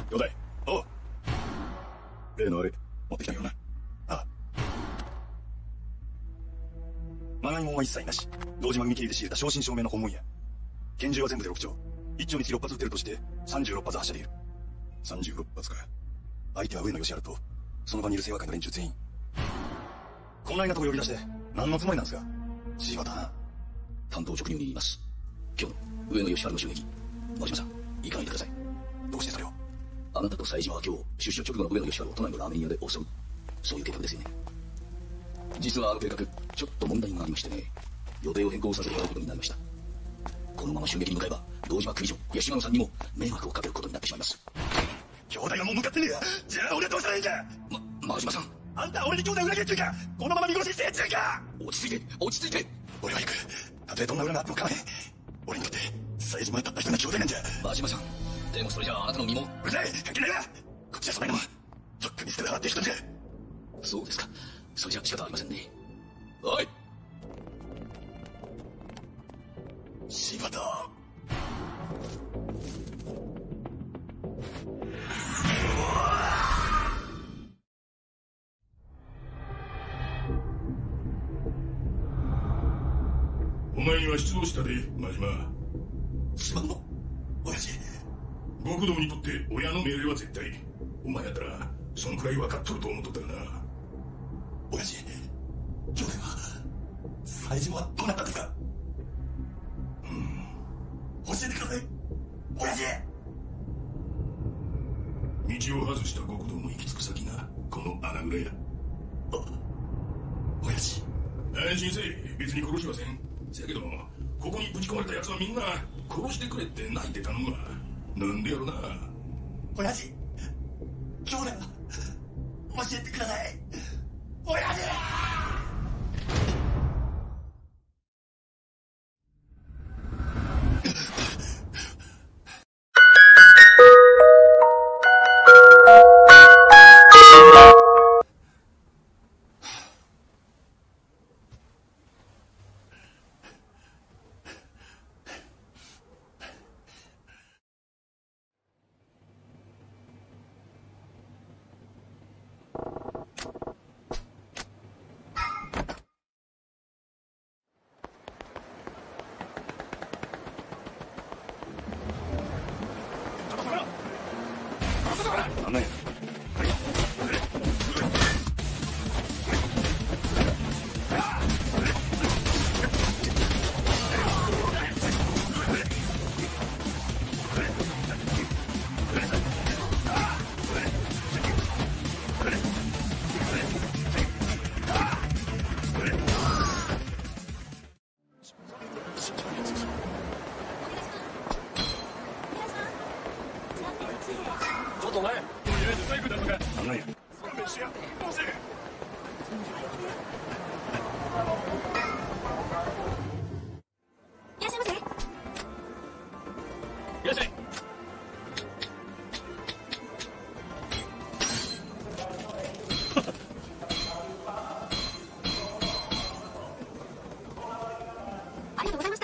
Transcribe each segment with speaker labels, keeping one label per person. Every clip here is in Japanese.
Speaker 1: 兄弟。おう。例のあれ、持ってきたよな。ああ。まがいもんは一切なし。堂島組切りで仕入れた正真正銘の本物や。拳銃は全部で6丁。1丁につき6発撃てるとして36発発射できる。36発か。相手は上野義治とその場にいる清和会の連中全員。こんなとこ呼び出して何のつもりなんですか。柴田。
Speaker 2: 担当職人に言います。今日の上野義治の襲撃、真島さん行かないでください。
Speaker 1: どうしてそれを。
Speaker 2: あなたと冴島は今日出所直後の上野義治を都内のラーメン屋で襲う、そういう計画ですよね。実はあの計画ちょっと問題がありましてね、予定を変更させてもらうことになりました。このまま襲撃に向かえば堂島組長や島野さんにも迷惑をかけることになってしまいます。
Speaker 1: 兄弟がもう向かってねえや。じゃあ俺はどうしたらいいんだ。
Speaker 2: 真島さん、
Speaker 1: あんたは俺に兄弟を裏切るっていうか、このまま見殺しにしてやっちゃうか。
Speaker 2: 落ち着いて落ち着いて。
Speaker 1: 俺は行く。たとえどんな裏があっても構わへん。俺にとって冴島はたった一人の兄弟なんじゃ。
Speaker 2: 真島さん、でもそれじゃああなたの身も。
Speaker 1: うるさい、関係ないわ。こっちはそないのもとっくに捨てたって人じゃ。
Speaker 2: そうですか、それじゃ仕方ありませんね。はい。
Speaker 1: 柴田。
Speaker 3: お前には出動したで、真島。
Speaker 1: 島野親父。
Speaker 3: 極道にとって親の命令は絶対。お前やったらそのくらい分かっとると思っとったがな。
Speaker 1: 親父、兄弟は冴島はどうなったんですか。教えてください親父。
Speaker 3: 道を外した極道の行き着く先がこの穴蔵や。
Speaker 1: 親父。
Speaker 3: 安心せえ、別に殺しはせん。せやけどここにぶち込まれた奴はみんな殺してくれって泣いて頼むわ。なんでやろな。
Speaker 1: 親父、兄弟は教えてください親父。なんなんや。
Speaker 4: ちょっとお前、とりあえず財布だとか。
Speaker 1: なんなんや。
Speaker 4: 勘弁してや。どうせ。
Speaker 5: いらっしゃいませ。
Speaker 4: いらっしゃい。
Speaker 5: ありがとうございました。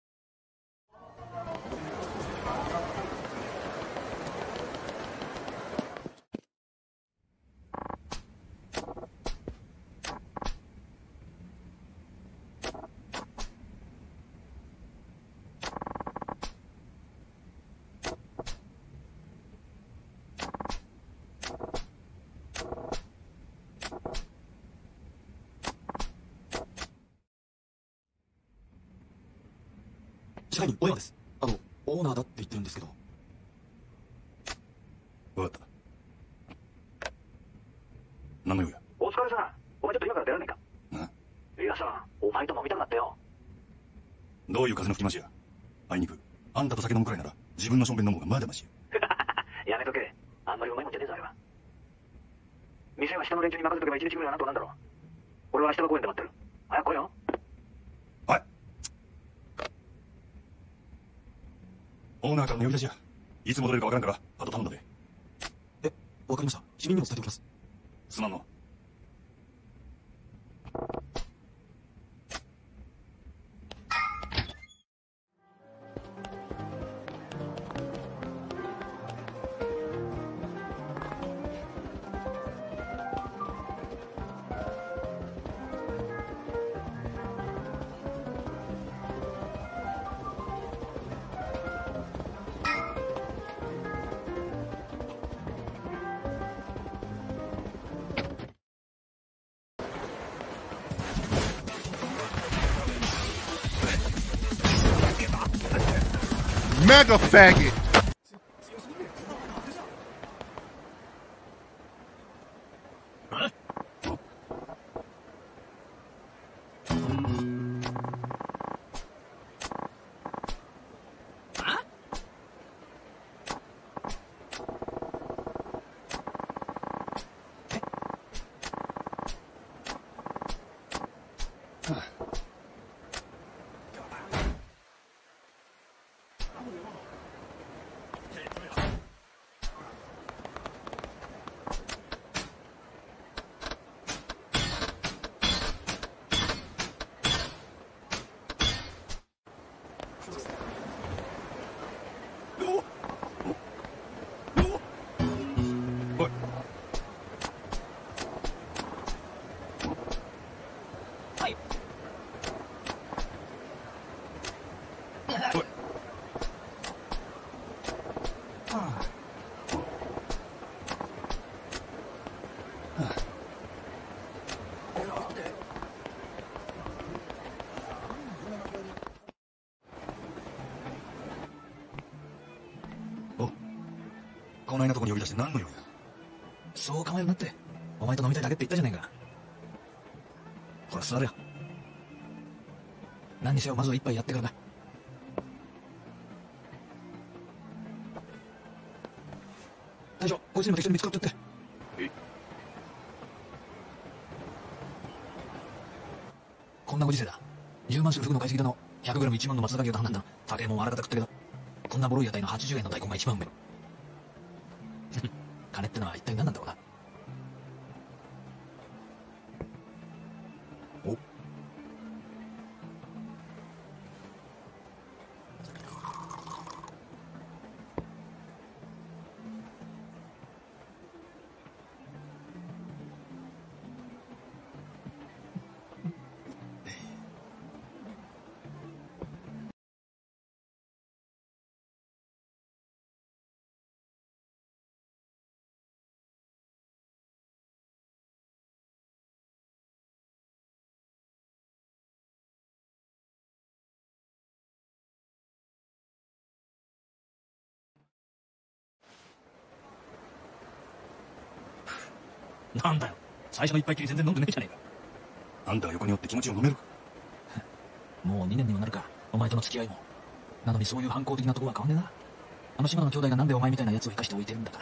Speaker 6: 支配人、小山です。オーナーだって言ってるんですけど。
Speaker 1: 分かった。何の用や。
Speaker 7: お疲れさん。お前ちょっと今から出られないか。いやさ、お前と飲みたくなったよ。
Speaker 1: どういう風の吹き回しや。あいにくあんたと酒飲むくらいなら自分のしょんべん飲む方がまだましや。
Speaker 7: やめとけ。あんまりうまいもんじゃねえぞあれは。店は下の連中に任せとけば1日ぐらいはなんとかなんだろう。俺は明日の公園で待ってる。早く来いよ。
Speaker 1: はい。オーナーからの呼び出しや。いつ戻れるかわからんからあと頼んだで。
Speaker 6: わかりました。市民にも伝えておきます。
Speaker 1: すまんの。
Speaker 8: Mega faggot.
Speaker 1: こないなとこに呼び出して何の用や。
Speaker 2: そう構えるなって。お前と飲みたいだけって言ったじゃねえか。ほら座れよ。何にせよまずは一杯やってからな。大将、こいつにも適当に見つかってって。こんなご時世だ。10万するフグの買いすぎだの。100g 1万の松坂牛と判断だ。高えもんあらかた食ったけど、こんなボロい屋台の80円の大根が一番うめえ。金ってのは一体何なんだろうな。おなんだよ、最初の一杯きり全然飲んでねえじゃねえか。
Speaker 1: あんたが横におって気持ちを飲めるか。
Speaker 2: もう2年にもなるか、お前との付き合いも。なのにそういう反抗的なとこは変わんねえな。あの島野の兄弟がなんでお前みたいな奴を生かしておいてるんだか。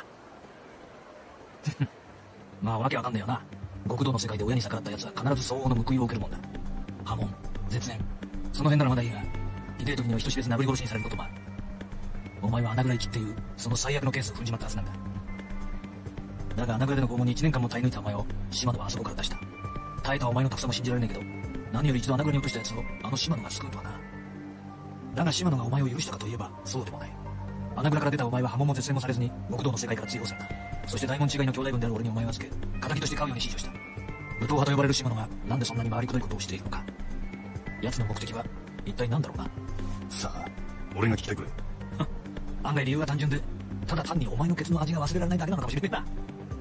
Speaker 2: まあわけわかんねえよな。極道の世界で親に逆らった奴は必ず相応の報いを受けるもんだ。破門、絶縁、その辺ならまだいいが、ひでえ時には人知れず殴り殺しにされることもある。お前は穴蔵行きっていうその最悪のケースを踏んじまったはずなんだ。だが穴蔵での拷問に1年間も耐え抜いたお前を島野はあそこから出した。耐えたお前のタフさも信じられねえけど、何より一度穴蔵に落とした奴をあの島野が救うとはな。だが島野がお前を許したかといえばそうでもない。穴蔵から出たお前は破門も絶縁もされずに極道の世界から追放された。そして大門違いの兄弟分である俺にお前を預け、仇として飼うように指示をした。武闘派と呼ばれる島野がなんでそんなに回りくどいことをしているのか。奴の目的は一体何だろうな。
Speaker 1: さあ、俺が聞きたいくれ。
Speaker 2: 案外理由は単純で、ただ単にお前のケツの味が忘れられないだけなのかもしれねえな。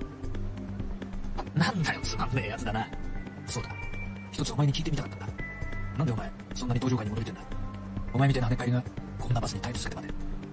Speaker 2: なんだよ、つまんねえやつだな。そうだ、一つお前に聞いてみたかったんだ。なんでお前そんなに登場界に戻りてんだ。お前みたいな跳ねっ返りがこんなバスにタイプつけてまで。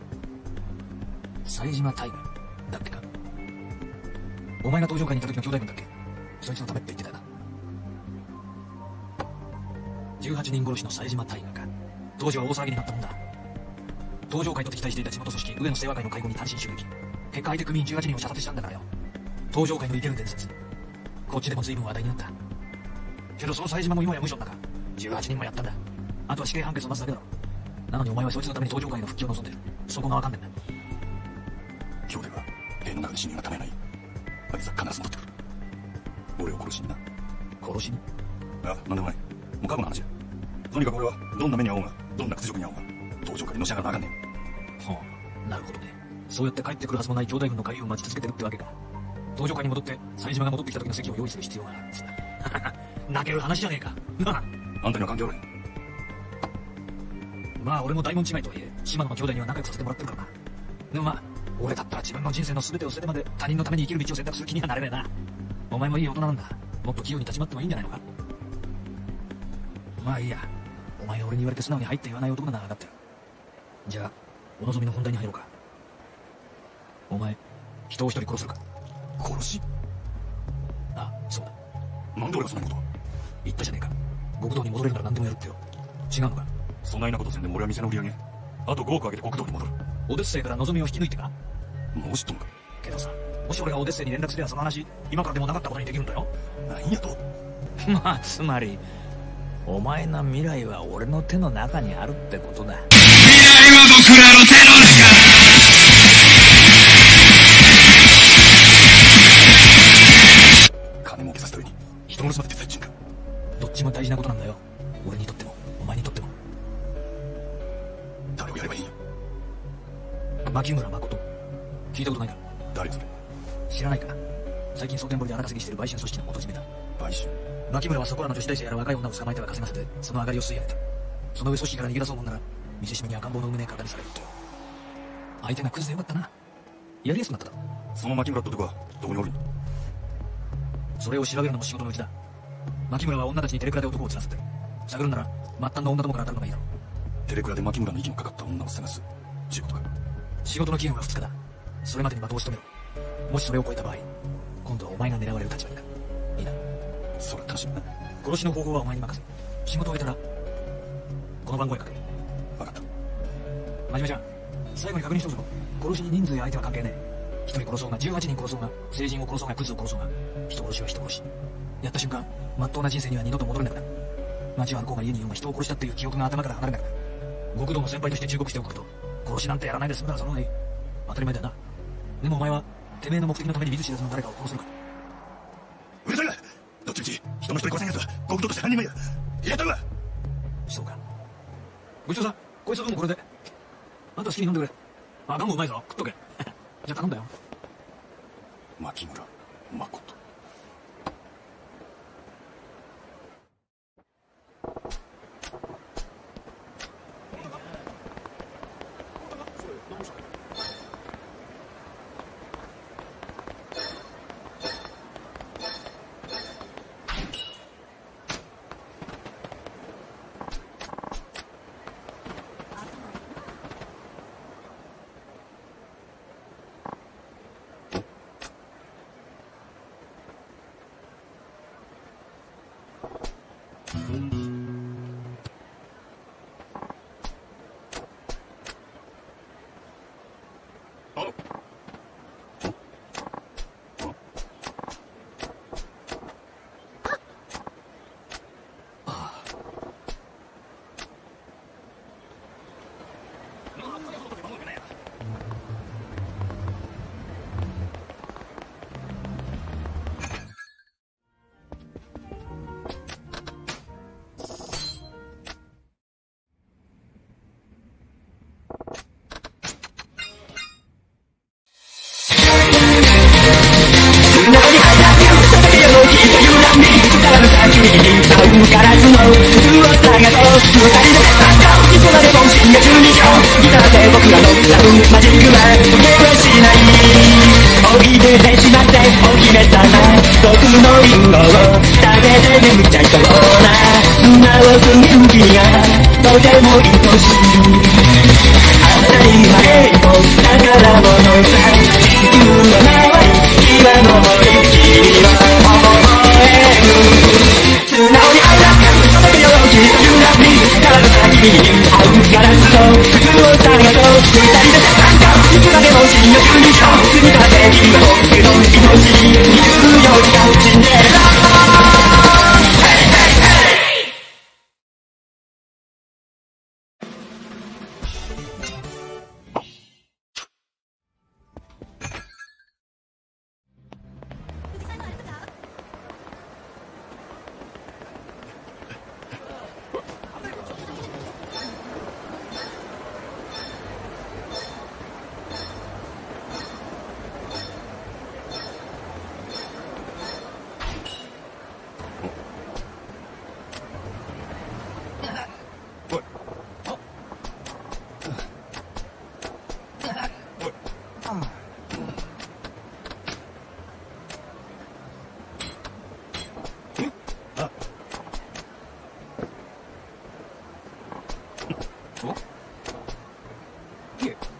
Speaker 2: 冴島大河だっけか。お前が登場界にいた時の兄弟分だっけ。そいつのためって言ってたよな。18人殺しの冴島大河か。当時は大騒ぎになったもんだ。登場界と敵対していた地元組織上野清和会の会合に単身襲撃。結果相手組員18人を射殺したんだからよ。登場界の生ける伝説。こっちでも随分話題になった。けどその冴島も今や無所の中。18人もやったんだ。あとは死刑判決を待つだけだろ。なのにお前はそいつのために登場界の復帰を望んでる。そこがわかんねえんだ。
Speaker 1: 兄弟は塀の中で死人がためない。あいつは必ず戻ってくる。俺を殺しにな。
Speaker 2: 殺しに？
Speaker 1: あ、なんでもない。もう過去の話や。とにかく俺はどんな目に遭おうが、どんな屈辱に遭おうが、登場界にのし上がらなあかんねん。
Speaker 2: はあ、なるほどね。そうやって帰ってくるはずもない兄弟分の帰りを待ち続けてるってわけか。登場界に戻って冴島が戻ってきた時の席を用意する必要があるんです泣ける話じゃねえか。なあ、
Speaker 1: あんたには関係ある。
Speaker 2: まあ俺も大門違いとはいえ島野の兄弟には仲良くさせてもらってるからな。でもまあ俺だったら自分の人生の全てを捨ててまで他人のために生きる道を選択する気にはなれねえな。お前もいい大人なんだ。もっと器用に立ち回ってもいいんじゃないのか。まあいいや、お前が俺に言われて素直に入って言わない男なら分かってる。じゃあお望みの本題に入ろうか。お前、人を一人殺せるか？
Speaker 1: 殺し？
Speaker 2: ああ、そうだ。
Speaker 1: なんで俺がそんなことを？
Speaker 2: 言ったじゃねえか。極道に戻れるなら何でもやるってよ。違うのか？
Speaker 1: そないなことせんでも俺は店の売り上げあと5億上げて極道に戻る。
Speaker 2: オデッセイから望みを引き抜いてか？
Speaker 1: もう知っとんか？
Speaker 2: けどさ、もし俺がオデッセイに連絡すればその話、今からでもなかったことにできるんだよ。
Speaker 1: なんやと？
Speaker 8: まあつまりお前の未来は俺の手の中にあるってことだ。
Speaker 1: 金儲けさせた上に人殺しまで手伝っちゅうんか？
Speaker 2: どっちも大事なことなんだよ。俺にとってもお前にとっても。
Speaker 1: 誰をやればいいんや？
Speaker 2: 牧村誠、聞いたことないか？
Speaker 1: 誰それ？
Speaker 2: 知らないか？最近蒼天堀で荒稼ぎしてる売春組織の元締めだ。
Speaker 1: 買収？
Speaker 2: 牧村はそこらの女子大生やら若い女を捕まえては稼がせて、その上がりを吸い上げた。その上組織から逃げ出そうもんなら見せしめに赤ん坊の産むねえ体にされるってよ。相手がクズでよかったな。やりやすくなっただろ。
Speaker 1: その牧村って男はどこにおるん？
Speaker 2: それを調べるのも仕事のうちだ。牧村は女たちにテレクラで男を釣らせてる。探るなら末端の女どもから当たるのがいいだろう。
Speaker 1: テレクラで牧村の息のかかった女を探すちゅうことか？
Speaker 2: 仕事の期限は2日だ。それまでに的を仕留めろ。もしそれを超えた場合、今度はお前が狙われる立場になる。いいな？
Speaker 1: それ楽しみだ。
Speaker 2: 殺しの方法はお前に任せる。仕事を終えたらこの番号へかける。
Speaker 1: 分かった。
Speaker 2: 真面目じゃん。最後に確認しとくぞ。殺しに人数や相手は関係ねえ。1人殺そうが18人殺そうが成人を殺そうがクズを殺そうが人殺しは人殺し。やった瞬間真っ当な人生には二度と戻れなくなる。街は歩こうが家にいようが人を殺したっていう記憶が頭から離れなくなる。極道の先輩として忠告しておくと、殺しなんてやらないで済むならその方がいい。当たり前だよな。でもお前はてめえの目的のために見ず知らずの誰かを殺せるか？
Speaker 1: うるさいな！どっちみち人の一人殺せんやつは極道として半人前だ。やったるわ！
Speaker 2: そうか。部長さん、こいつはどうもこれで。あんた好きに飲んでくれ。あ、ガンもうまいぞ。食っとけ。じゃあ頼んだよ。
Speaker 1: 牧村誠。
Speaker 2: いえ、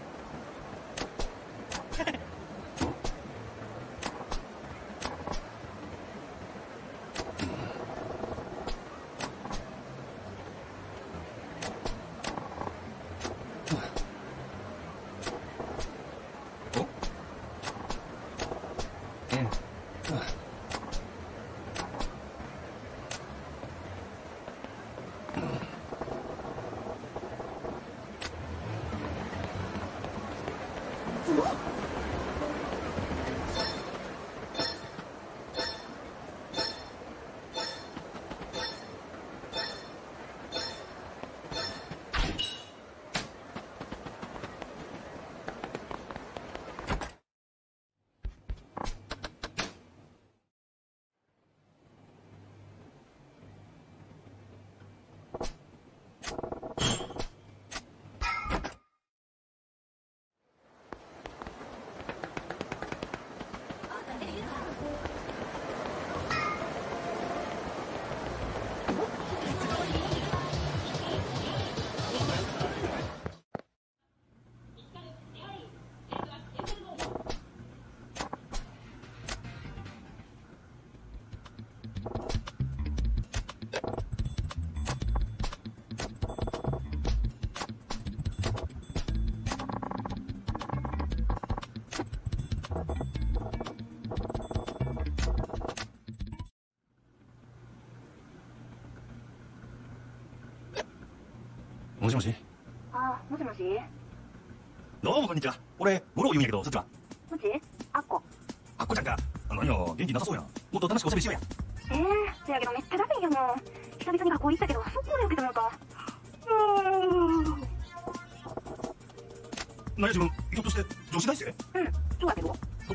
Speaker 1: もしもし。
Speaker 5: あ、もしもし。
Speaker 1: どうもこんにちは。俺、ゴロ言うんやけど、そっちは。
Speaker 5: うちあっこ。
Speaker 1: あっこちゃんか。何よ、元気なさそうやん。もっと楽しくおしゃべりしようや。
Speaker 5: せやけどめっちゃだるいよもう。久々に学校行ったけど、そこで受けてもらった。
Speaker 1: 何や自分、ひょっとして女子大生？
Speaker 5: うん、そうやけど。
Speaker 1: あ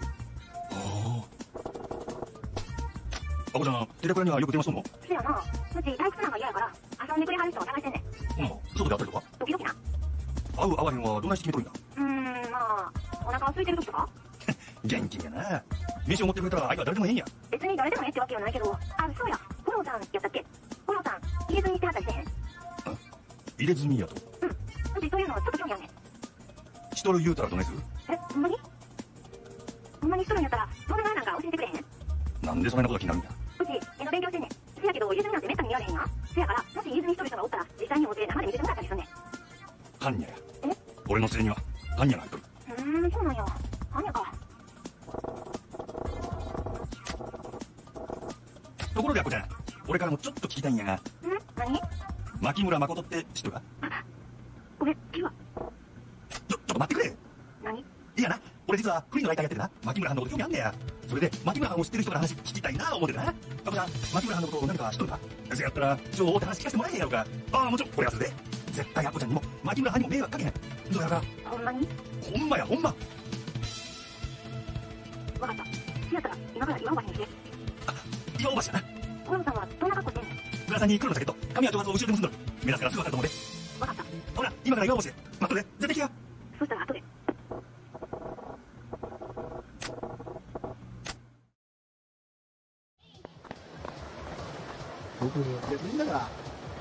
Speaker 1: こちゃん、寺倉にはよく電話しとんの？
Speaker 5: せやな。うち退屈なんか嫌やから、遊んでくれはる人を探してんねん。
Speaker 1: 外で会ったりとか？
Speaker 5: 時々な。
Speaker 1: 会う会わへんはどないして決めとるんや？
Speaker 5: まあ、お腹空いてる時とか？
Speaker 1: 元気やな。飯を持ってくれたら相手は誰でもええんや。
Speaker 5: 別に誰でもええってわけはないけど、そうや、五郎さんやったっけ？五郎さん、入れ墨してはったりせへん？
Speaker 1: 入れ墨やと？
Speaker 5: うちそういうのちょっと興味あんねん。
Speaker 1: しとる言うたらどないする？
Speaker 5: ほんまに？ほんまにしとるんやったら、どんななんか教えてくれへん？
Speaker 1: なんでそんなことが気になるんや？
Speaker 5: うち、絵の勉強してんねん。せやけど、入れ墨なんてめったに見られへんや。せやから、もし入れ墨しとる人がおったら、実際に会うて生で見せてもらったりすんねん。
Speaker 1: 般若や。俺の連れには般若が入っとる。
Speaker 5: そうなんや。般若か。
Speaker 1: ところであこちゃん、俺からもちょっと聞きたいんやが。
Speaker 5: 何？
Speaker 1: 牧村誠って知っとるか？
Speaker 5: ごめん、聞くわ。
Speaker 1: ちょっと待ってくれ。
Speaker 5: 何？
Speaker 1: いやな、俺実はフリーのライターやっててな、牧村藩のこと興味あんねや。それで、牧村藩を知ってる人から話聞きたいな思ってな。あこちゃん、牧村藩のこと何か知っとるか？そやったら、情報って話聞かせてもらえへんやろか。もちろん、俺はそれで。絶対あこちゃんにも、牧村藩にも迷惑かけへん。どうやら。
Speaker 5: ほんまに？
Speaker 1: ほんまや、ほんま。
Speaker 5: わかった。せやったら、今から岩尾橋に来て。
Speaker 1: 岩尾橋やな。
Speaker 5: 五郎さんはどんな格好してんの？
Speaker 1: グラサンに黒のジャケット、髪は長髪を後ろで結んどる。目立つからすぐ分かると思うで。
Speaker 5: わかった。
Speaker 1: ほら、今から岩尾橋で。待っとれ、絶対来や。
Speaker 5: そしたら後で。
Speaker 6: 僕に別にだから。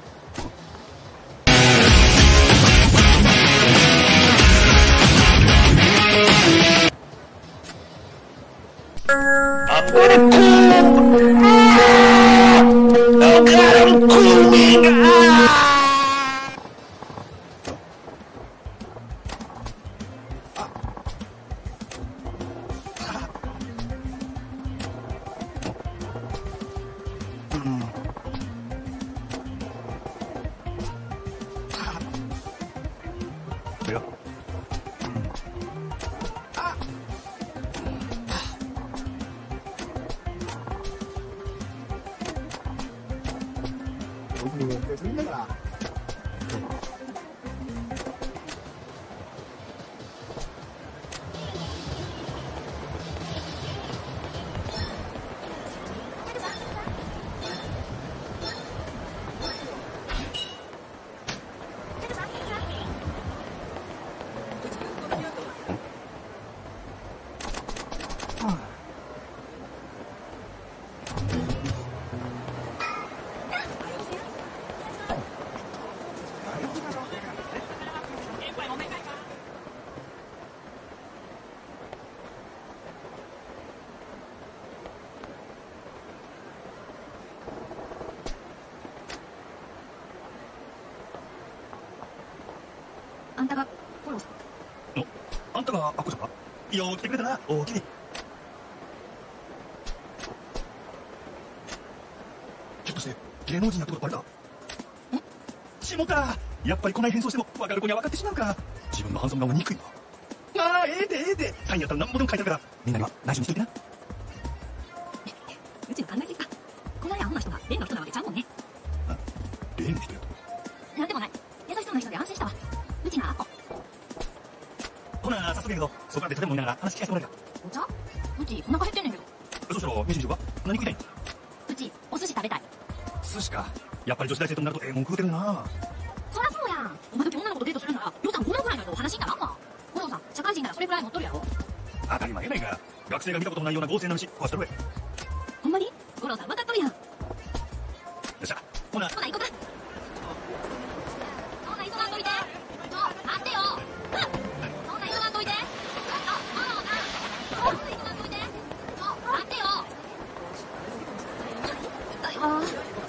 Speaker 6: 僕に別にだから。
Speaker 5: あんたが五郎さん？
Speaker 1: あんたがあっこちゃんか？よう来てくれたな、おおきに。ひょっとして芸能人やってことバレた？しもた。やっぱりこない変装しても分かる子には分かってしまうか。自分のハンサム顔が憎いわ。ええでええで。サインやったら何ぼでも書いてあるから、みんなには内緒にしといてな。
Speaker 5: うちの考えてた。こないアホな人が例の人なわけちゃうもんね。
Speaker 1: 例の人やと？
Speaker 5: なんでもない。優しそうな人で安心したわ。うちのアホ。
Speaker 1: ほな早速やけど、そこらで食べ物見ながら話聞かせてもらえるか？
Speaker 5: お茶？うちお腹減ってんねんけど。
Speaker 1: そしたら飯にしようか。何食いたい？
Speaker 5: うちお寿司食べたい。
Speaker 1: 寿司か。やっぱり女子大生となるとええもん食うてるな。
Speaker 5: そりゃそうやん。今時女の子とデートするなら予算5万ぐらいないとお話にならんわ。五郎さん、社会人ならそれくらい持っとるやろ。
Speaker 1: 当たり前やないか。学生が見たことのないような豪勢な飯食わせたるわ。よ
Speaker 5: ほんまに？五郎さん分かっとるやん。
Speaker 1: っしゃ。ほな
Speaker 5: ほな行こうか。そんな急がんといて。待ってよ。そんな急がんといて。五郎さん。そんな急がんといて。待ってよ。痛いわ。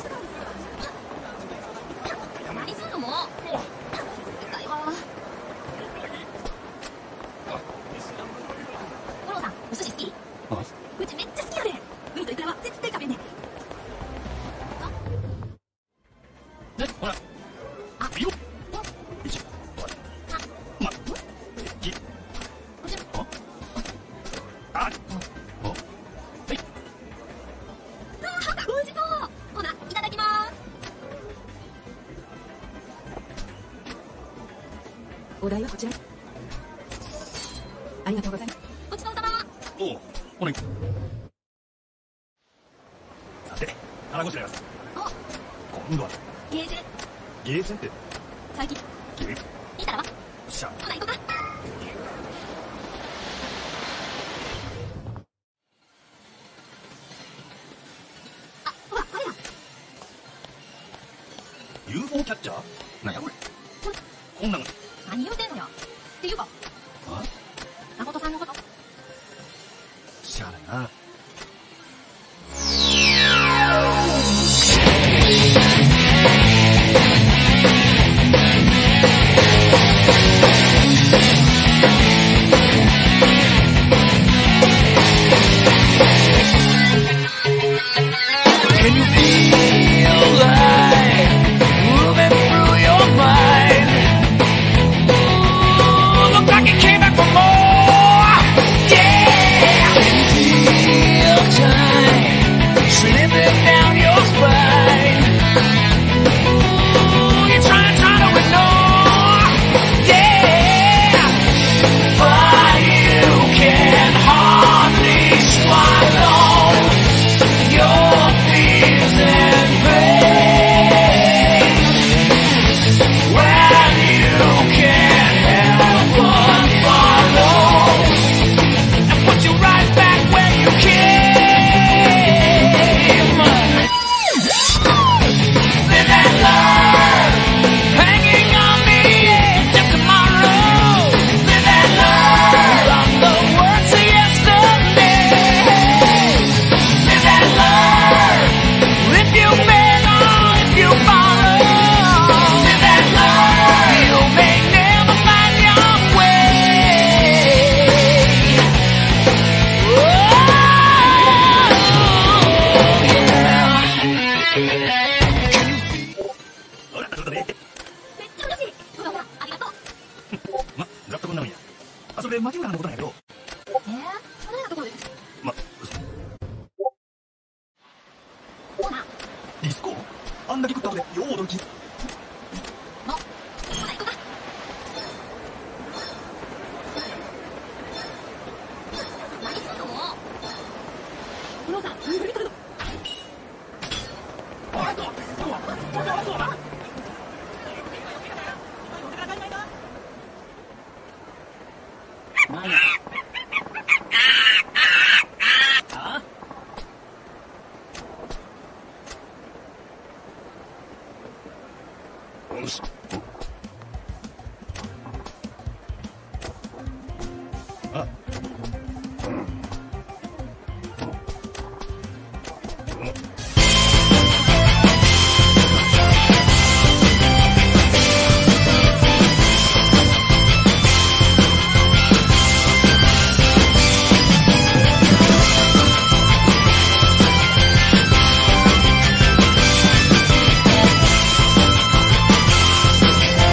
Speaker 5: 何すんのもう。痛いわ。五郎さん、お寿司好き？
Speaker 1: ほら。
Speaker 5: あ、
Speaker 1: いいよ。1、ま、き、あ、はい。
Speaker 5: 美味しそう。ほな、いただきます。
Speaker 9: お題はこちら。ありがとうございます。
Speaker 5: ごちそうさま。
Speaker 1: おう、おねん。さて、腹ごしらえます。今度は、
Speaker 5: ゲーセン。
Speaker 1: ゲーセンって、
Speaker 5: 最近。
Speaker 1: ゲー、よ
Speaker 5: いたらば。
Speaker 1: っしゃ。
Speaker 5: ほな、行こうか。あ、ほら、あれや。
Speaker 1: UFO キャッチャーなんやこれ。こんなの。
Speaker 5: 何言うてんのや。っていうか、
Speaker 1: あ、
Speaker 5: 誠さんのこと。
Speaker 1: しゃあないな。
Speaker 8: Can you feel life moving through your mind? Ooh, look like it came back for more. Yeah. Can you feel time slipping down your spine? Ooh, you're trying to ignore. Yeah. But you can hardly swallow your fears and pain when you can't help but follow and put you right back where you came. Live and learn, hanging on the edge of tomorrow. Live and learn from the words of yesterday. Live and learn. If you fail or if you follow, live and learn. You may never find your way. Oh, yeah.
Speaker 1: ほら、ちょっとね。
Speaker 5: めっちゃ嬉しい。ほらほら、ありがとう。
Speaker 1: ま、ざっとこんなもんや。あ、それで牧村のことなんやけど、
Speaker 5: そんなところで。
Speaker 1: ま、
Speaker 5: ほな、
Speaker 1: ディスコあんだけ食ったので、よう驚き。
Speaker 5: ほな、行こうか。何すんのもう。
Speaker 9: 不動産、フリトルド。
Speaker 2: よし。
Speaker 1: あ、
Speaker 8: Can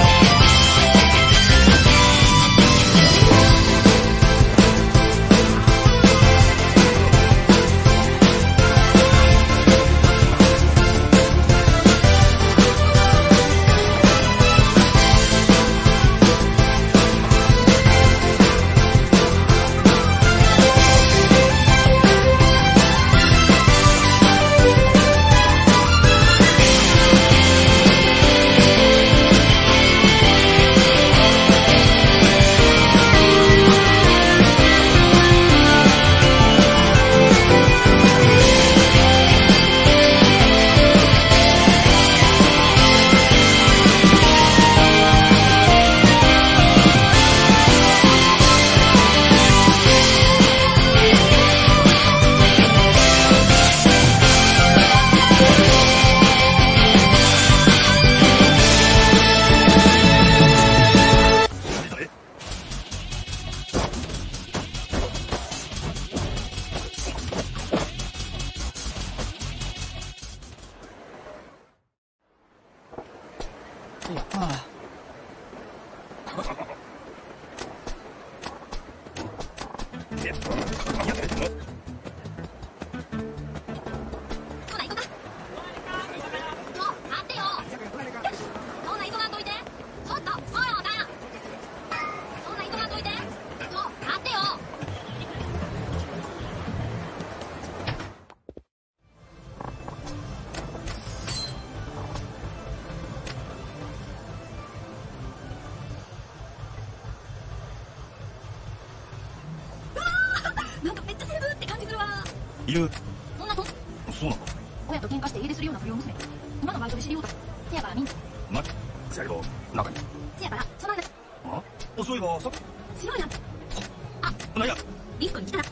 Speaker 9: なんかめっちゃセレブって感じするわ。
Speaker 1: いる。
Speaker 9: そんなと
Speaker 1: そうなの？
Speaker 9: 親と喧嘩して家出するような不良娘。今のバイトで知り合うた。せやからみんな。
Speaker 1: マジ？せやけど、中に。
Speaker 9: せやから、その間、
Speaker 1: あ？そういえば、さっ
Speaker 9: しろやん。
Speaker 1: き、なんや？
Speaker 9: リスクに来たら。ち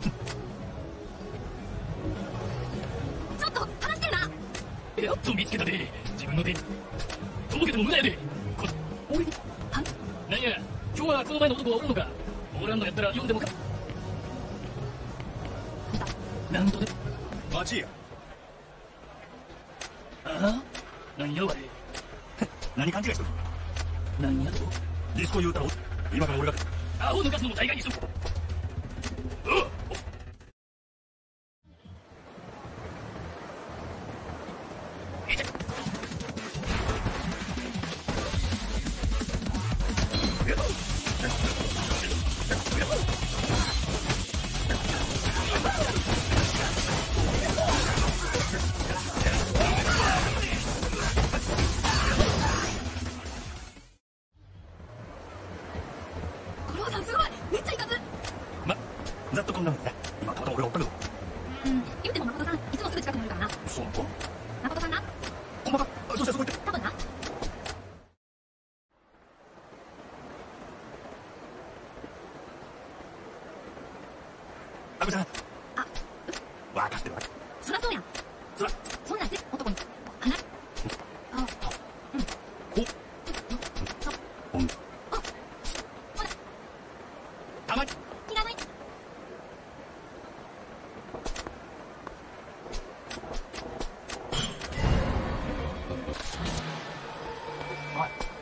Speaker 9: ょっと、話してるな。
Speaker 4: やっと見つけたで。自分の手に。とぼけても無駄やで。
Speaker 9: 俺に、
Speaker 4: なんや、今日はこの前の男はおるのか。おらんのやったら読んでもか。なんとで。
Speaker 1: マジや。
Speaker 4: ああ？なんやわれ。
Speaker 1: 何勘違いしとる？
Speaker 4: なんやと？
Speaker 1: ディスコ言うたら、今から俺が。
Speaker 4: アホ抜かすのも大概にしとく。
Speaker 9: 五郎さんすごい。めっちゃいかず。
Speaker 1: ざっとこんなもんね。今、たまたま俺がおったけど。
Speaker 9: 言っても誠さん、いつもすぐ近くにいるからな。
Speaker 1: そうなの？
Speaker 9: 誠さんな、
Speaker 1: ほんまか？そしてそこ行って。
Speaker 9: 多分な。
Speaker 1: あこちゃん。
Speaker 9: あ、
Speaker 1: わかってるわ。
Speaker 9: そらそうやん。
Speaker 1: そら、
Speaker 9: そんなんぜ、男に。花。あ、
Speaker 1: ほん。たまに。
Speaker 9: いらない。
Speaker 1: おい。